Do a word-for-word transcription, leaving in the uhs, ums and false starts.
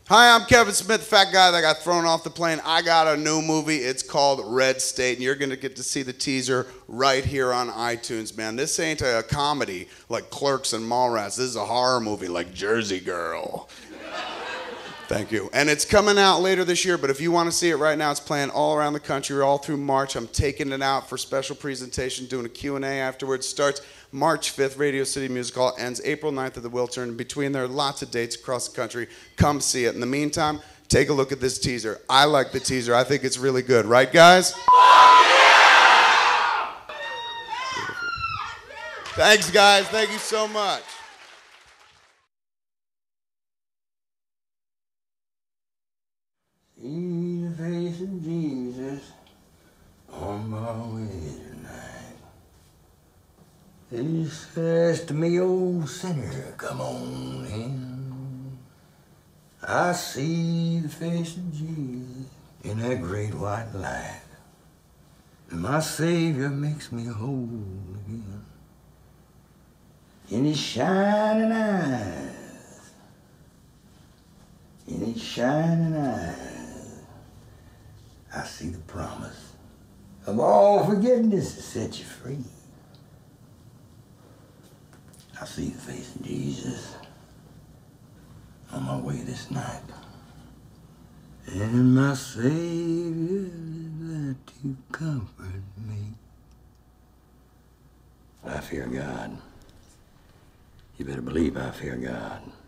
Hi, I'm Kevin Smith, the fat guy that got thrown off the plane. I got a new movie. It's called Red State, and you're going to get to see the teaser right here on iTunes, man. This ain't a comedy like Clerks and Mallrats. This is a horror movie like Jersey Girl. Thank you. And it's coming out later this year, but if you want to see it right now, it's playing all around the country all through March. I'm taking it out for special presentation, doing a Q and A afterwards. Starts March fifth, Radio City Music Hall, ends April ninth at the Wiltern. In between there, lots of dates across the country. Come see it. In the meantime, take a look at this teaser. I like the teaser. I think it's really good. Right, guys? Thanks, guys. Thank you so much. See the face of Jesus on my way tonight. He says to me, old sinner, come on in. I see the face of Jesus in that great white light. And my Savior makes me whole again. In his shining eyes, in his shining eyes, I see the promise of all forgiveness to set you free. I see the face of Jesus on my way this night. And my Savior is there to comfort me. I fear God. You better believe I fear God.